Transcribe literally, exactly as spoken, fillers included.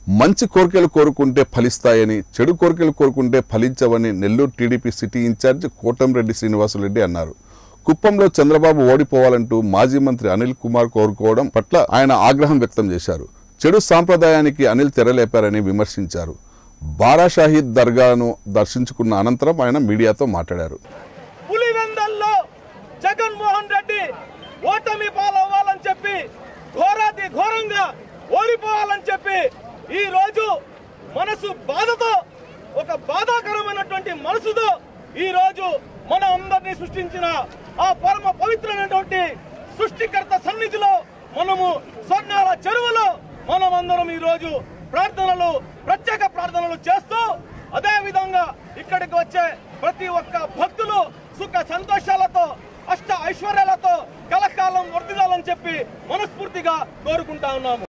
మంచి కోరికలు కోరుకుంటే ఫలిస్తాయని, చెడు కోరికలు కోరుకుంటే ఫలించవని Nellore TDP city incharge Kotamreddy Srinivasulu Reddy అన్నారు. కుప్పంలో చంద్రబాబు ఓడిపోవాలంటూ మాజీ మంత్రి అనిల్ కుమార్ కోరుకోవడం పట్ల ఆయన ఆగ్రహం వ్యక్తం చేశారు. చెడు సాంప్రదాయానికి అనిల్ తెరలేపారని విమర్శించారు. బారా షాహీద్ దర్గాను దర్శించుకున్న అనంతరం ఆయన మీడియాతో మాట్లాడారు. పులివెందల్లో జగన్మోహన్ రెడ్డి ఓటమి పాలవ్వాలని చెప్పి, ఘోరాతి ఘోరంగా ఓడిపోవాలని చెప్పి ఈ రోజు మనసు బాధతో, ఒక బాధాకరమైనటువంటి మనసుతో ఈ రోజు మన అందరినీ సృష్టించిన ఆ పరమ పవిత్రమైనటువంటి సృష్టికర్త సన్నిధిలో మనము స్వర్ణాల చెరువులో మనమందరం ఈ రోజు ప్రార్థనలు, ప్రత్యేక ప్రార్థనలు చేస్తూ, అదే విధంగా ఇక్కడికి వచ్చే ప్రతి ఒక్క భక్తులు సుఖ సంతోషాలతో, అష్ట ఐశ్వర్యాలతో కలకాలం వర్ధిల్లాలని చెప్పి మనస్ఫూర్తిగా కోరుకుంటా ఉన్నాము.